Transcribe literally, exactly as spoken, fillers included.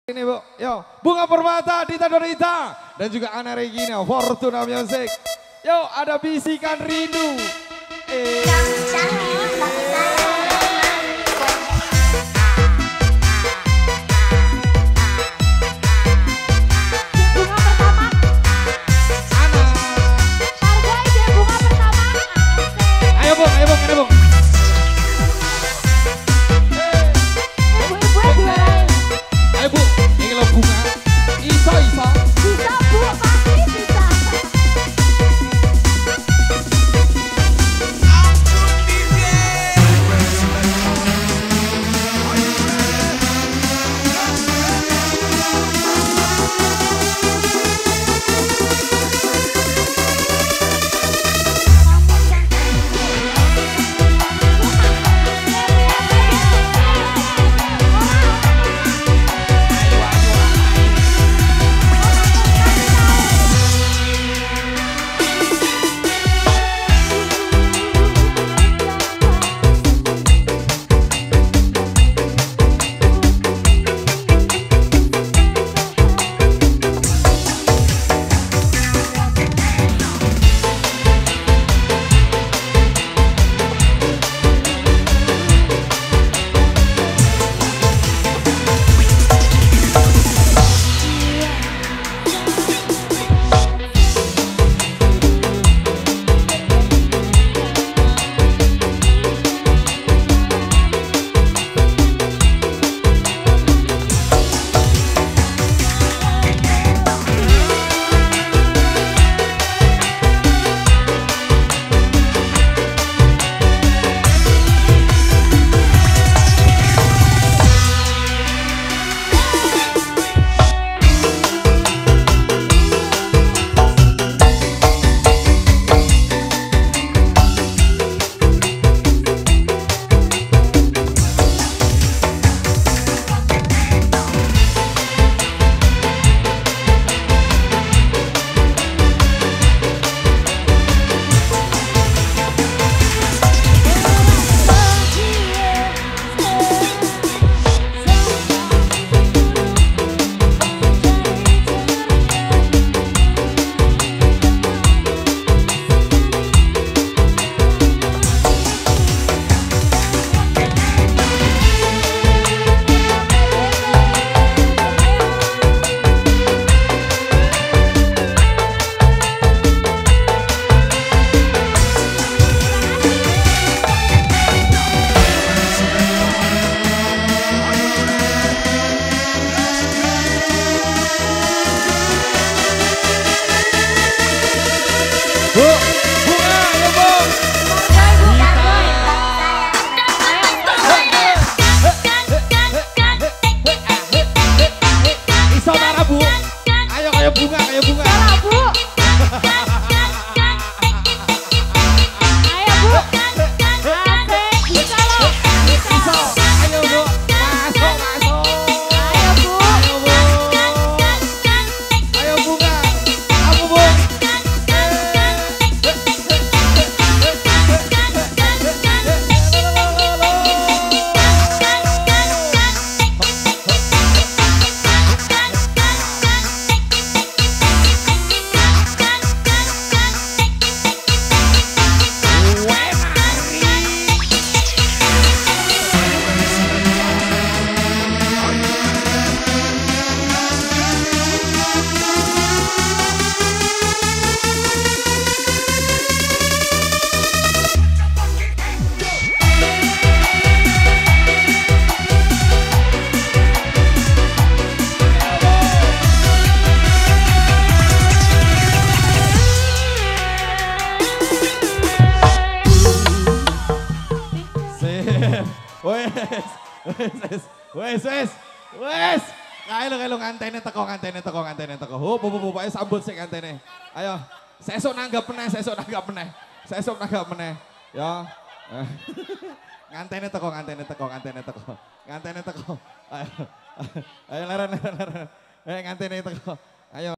Ini Bu, yo Bunga Permata, Dita Donita, dan juga Ana Regina, Fortuna Music. Yo ada Bisikan Rindu. Eh. Ayo Bung, ayo Bung, ayo Bung. Ayo Bu, ini lo bunga. Iso, iso. Bisa Bu, pasti bisa. Bunga, ayo bunga. Salah Bu. Ayo Bu. Asik, bisa loh. Bisa. Ayo Bu, masuk, masuk. Ayo Bu. Ayo Bu. Ayo bunga. Kamu Bu. Wes, wes, wes, wes, wes. Kailo kailo ngantene teko ngantene teko ngantene teko. Hup hup hup ayo sambut sik ngantene. Ayo, sesuk nanggap meneh, sesuk nanggap meneh. Sesuk nanggap meneh. Ya. Ngantene teko ngantene teko ngantene teko. Ngantene teko. Ayo. Ayo leren leren leren. Eh ngantene teko. Ayo.